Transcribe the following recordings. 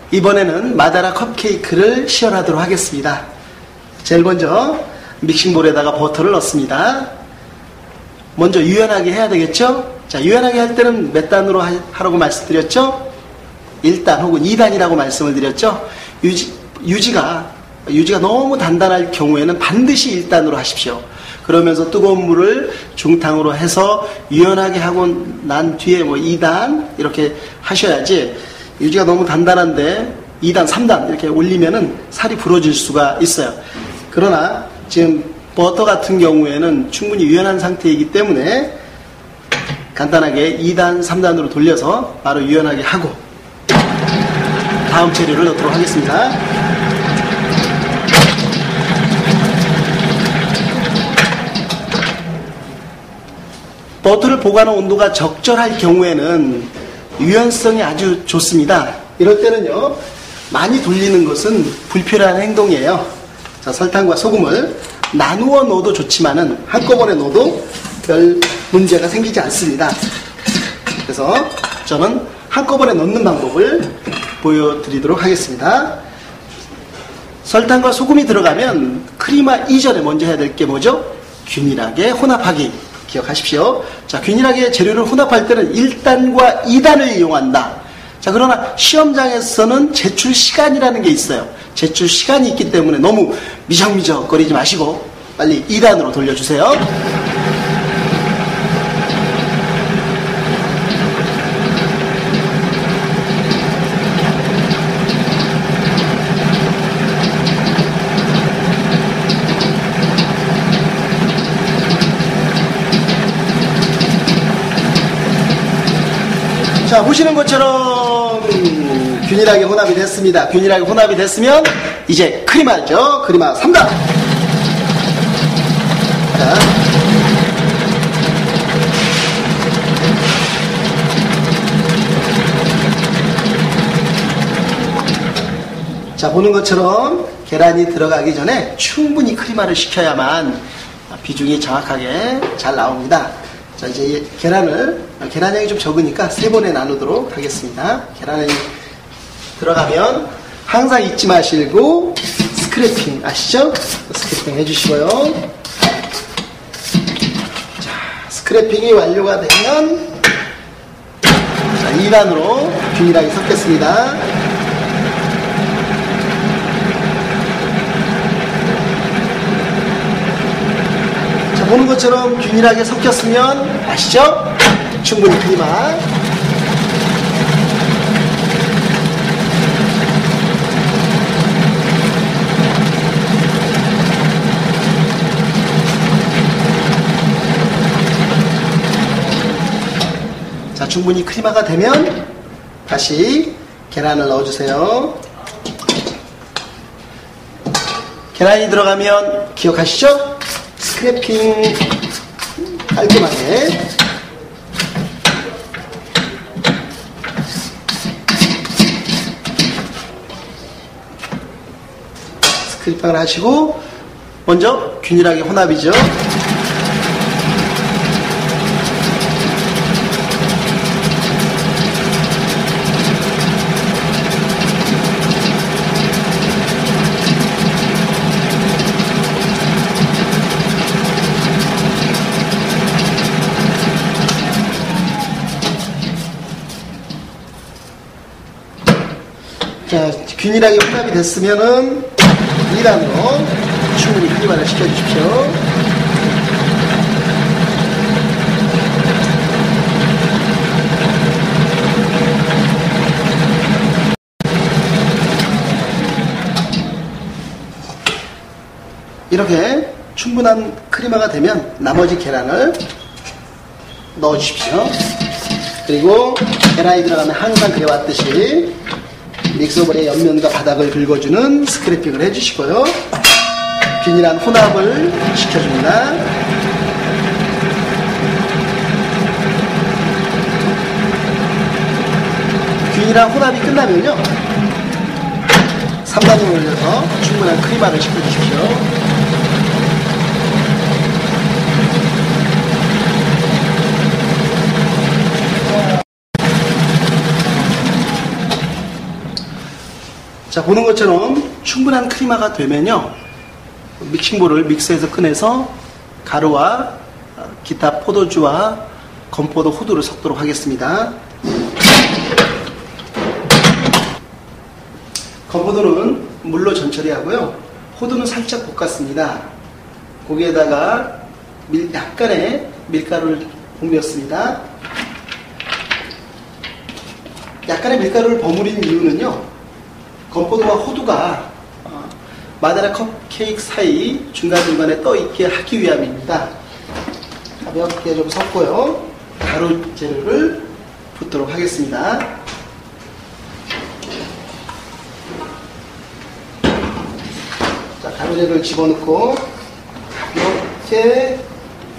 이번에는 마다라 컵케이크를 시연하도록 하겠습니다. 제일 먼저 믹싱볼에다가 버터를 넣습니다. 먼저 유연하게 해야 되겠죠? 자, 유연하게 할 때는 몇 단으로 하라고 말씀드렸죠? 1단 혹은 2단이라고 말씀을 드렸죠? 유지가 너무 단단할 경우에는 반드시 1단으로 하십시오. 그러면서 뜨거운 물을 중탕으로 해서 유연하게 하고 난 뒤에 2단 이렇게 하셔야지, 유지가 너무 단단한데 2단, 3단 이렇게 올리면은 살이 부러질 수가 있어요. 그러나 지금 버터 같은 경우에는 충분히 유연한 상태이기 때문에 간단하게 2단, 3단으로 돌려서 바로 유연하게 하고 다음 재료를 넣도록 하겠습니다. 버터를 보관하는 온도가 적절할 경우에는 유연성이 아주 좋습니다. 이럴 때는요, 많이 돌리는 것은 불필요한 행동이에요. 자, 설탕과 소금을 나누어 넣어도 좋지만은 한꺼번에 넣어도 별 문제가 생기지 않습니다. 그래서 저는 한꺼번에 넣는 방법을 보여드리도록 하겠습니다. 설탕과 소금이 들어가면 크리마 이전에 먼저 해야 될 게 뭐죠? 균일하게 혼합하기. 기억하십시오. 자, 균일하게 재료를 혼합할 때는 1단과 2단을 이용한다. 자, 그러나 시험장에서는 제출 시간이라는 게 있어요. 제출 시간이 있기 때문에 너무 미적미적 거리지 마시고 빨리 2단으로 돌려주세요. 자, 보시는 것처럼 균일하게 혼합이 됐습니다. 균일하게 혼합이 됐으면 이제 크리마죠. 크리마 3단. 자, 보는 것처럼 계란이 들어가기 전에 충분히 크리마를 시켜야만 비중이 정확하게 잘 나옵니다. 자, 이제 계란량이 좀 적으니까 3번에 나누도록 하겠습니다. 계란이 들어가면 항상 잊지 마시고 스크래핑 아시죠? 스크래핑 해주시고요. 자, 스크래핑이 완료가 되면 자, 2단으로 균일하게 섞겠습니다. 보는 것처럼 균일하게 섞였으면 아시죠? 충분히 크리마. 자, 충분히 크리마가 되면 다시 계란을 넣어주세요. 계란이 들어가면 기억하시죠? 스크래핑 깔끔하게. 스크래핑을 하시고 먼저 균일하게 혼합이죠. 자, 균일하게 혼합이 됐으면은 2단으로 충분히 크리마를 시켜주십시오. 이렇게 충분한 크리마가 되면 나머지 계란을 넣어주십시오. 그리고 계란이 들어가면 항상 그래왔듯이 믹서볼의 옆면과 바닥을 긁어주는 스크래핑을 해주시고요. 균일한 혼합을 시켜줍니다. 균일한 혼합이 끝나면요, 3단으로 올려서 충분한 크리마를 시켜주십시오. 자, 보는 것처럼 충분한 크리마가 되면요, 믹싱볼을 믹서에서 꺼내서 가루와 기타 포도주와 건포도 후두를 섞도록 하겠습니다. 건포도는 물로 전처리하고요, 호두는 살짝 볶았습니다. 거기에다가 약간의 밀가루를 옮겼습니다. 약간의 밀가루를 버무린 이유는요, 건포도와 호두가 마데라 컵케이크 사이 중간중간에 떠있게 하기 위함입니다. 가볍게 좀 섞고요, 가루 재료를 붓도록 하겠습니다. 자, 가루 재료를 집어넣고 가볍게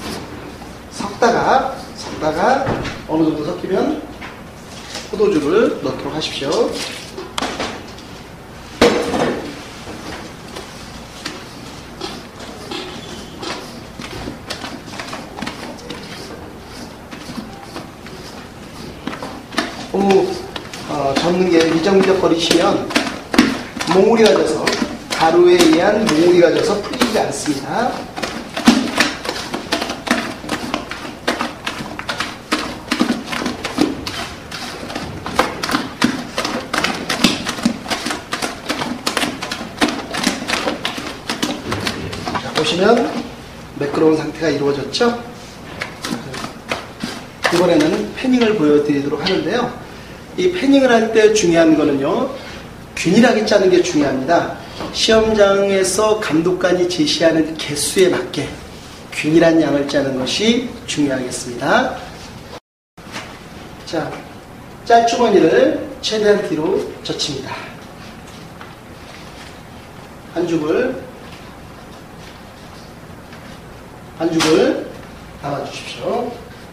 섞다가 어느 정도 섞이면 포도주를 넣도록 하십시오. 너무 젓는 게 미적미적거리시면 몽우리가 져서, 가루에 의한 몽우리가 져서 풀리지 않습니다. 자, 보시면 매끄러운 상태가 이루어졌죠? 이번에는 패닝을 보여드리도록 하는데요, 이 패닝을 할 때 중요한 거는요, 균일하게 짜는 게 중요합니다. 시험장에서 감독관이 제시하는 개수에 맞게 균일한 양을 짜는 것이 중요하겠습니다. 자, 짤주머니를 최대한 뒤로 젖힙니다. 반죽을 담아주십시오.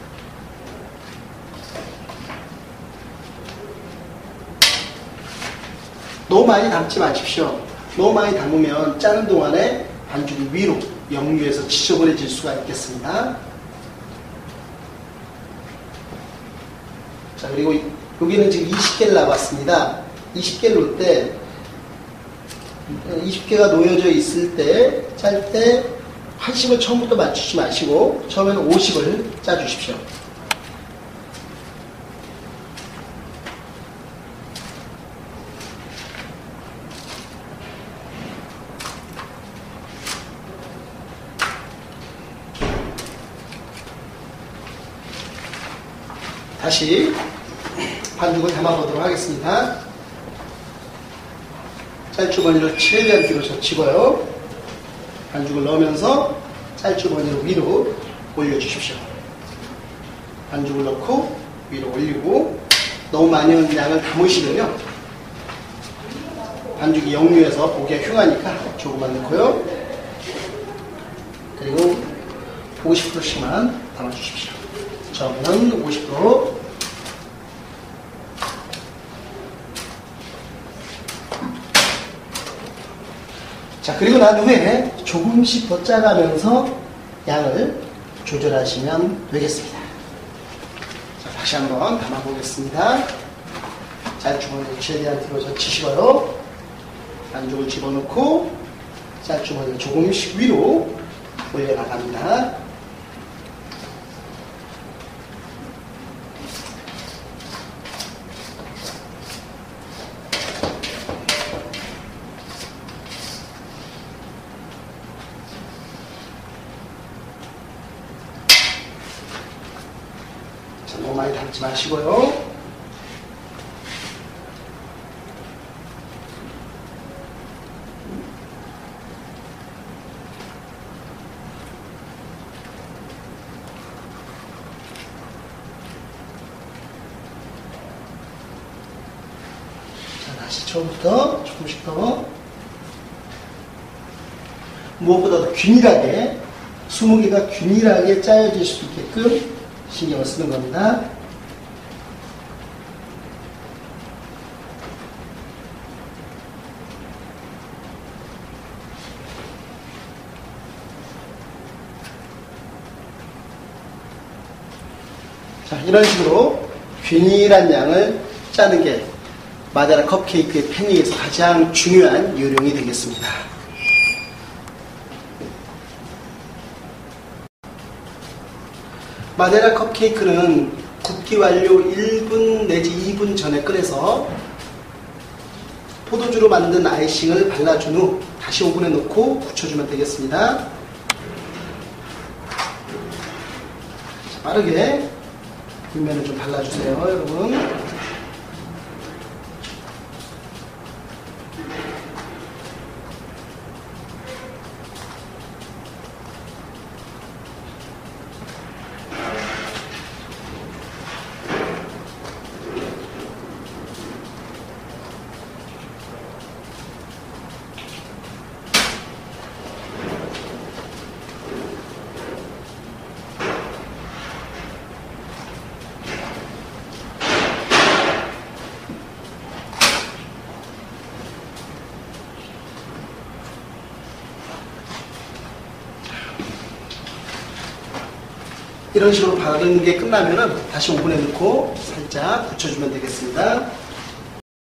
너무 많이 담지 마십시오. 너무 많이 담으면 짜는 동안에 반죽이 위로 역류해서 지저분해질 수가 있겠습니다. 자, 그리고 여기는 지금 20개를 남았습니다. 20개를 놓을 때 20개가 놓여져 있을 때 짤 때 80을 처음부터 맞추지 마시고 처음에는 50을 짜주십시오. 다시 반죽을 담아보도록 하겠습니다. 짤주머니를 최대한 뒤로 젖히고요, 반죽을 넣으면서 짤주머니를 위로 올려주십시오. 반죽을 넣고 위로 올리고, 너무 많은 양을 담으시면요, 반죽이 역류해서 보기가 흉하니까 조금만 넣고요, 그리고 50%씩만 담아주십시오. 처음에는 50%, 자, 그리고 난 후에 조금씩 더 짜가면서 양을 조절하시면 되겠습니다. 자, 다시 한번 담아보겠습니다. 짤주머니를 최대한 뒤로 젖히시고요, 반죽을 집어넣고 짤주머니를 조금씩 위로 올려나갑니다. 너무 많이 담지 마시고요. 자, 다시 처음부터 조금씩 더, 무엇보다 더 균일하게, 20개가 균일하게 짜여질 수 있게끔 신경을 쓰는 겁니다. 자, 이런 식으로 균일한 양을 짜는 게 마데라 컵케이크의 패닝에서 가장 중요한 요령이 되겠습니다. 마데라 컵케이크는 굽기 완료 1분 내지 2분 전에 꺼내서 포도주로 만든 아이싱을 발라준 후 다시 오븐에 넣고 굳혀주면 되겠습니다. 빠르게 윗면을 좀 발라주세요, 여러분. 이런 식으로 바르는 게 끝나면은 다시 오븐에 넣고 살짝 굳혀주면 되겠습니다.